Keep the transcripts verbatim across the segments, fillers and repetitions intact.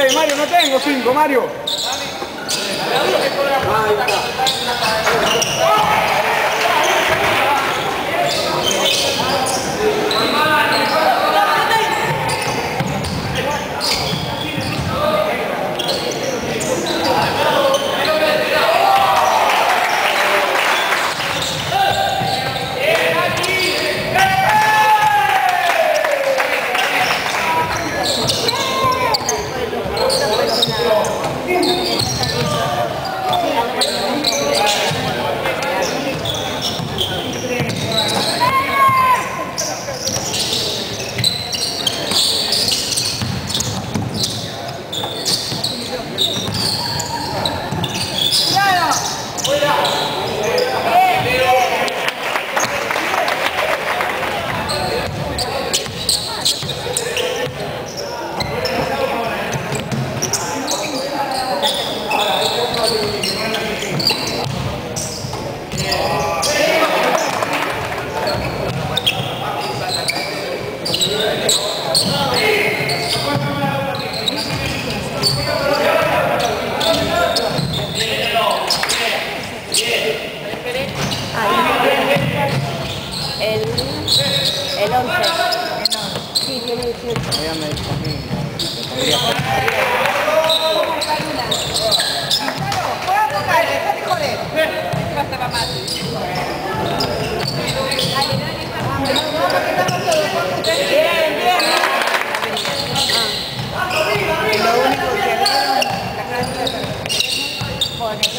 seis, Mario, no tengo cinco, Mario. El, el once. Sí, tiene dieciocho. Ella me dijo a mí que podría ¡Puedo tocar! ¡Déjate joder! Basta, mamá. Bien, bien. Lo único que vieron, la cancha con el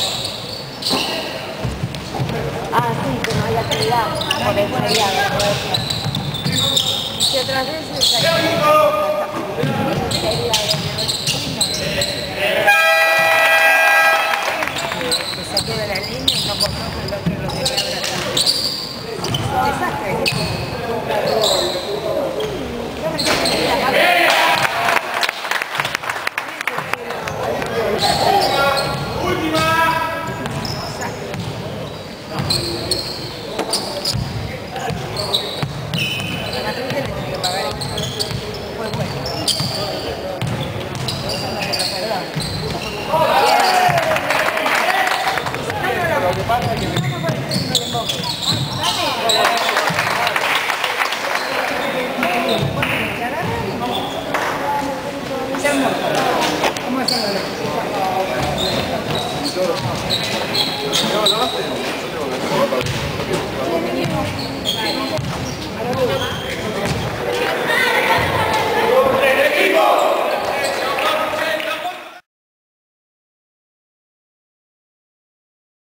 Ah, sí, que no hay actividad. Por eso feriado. y otras veces que se queda la línea y no conoce el otro lo que habla. Desastre. pasa es que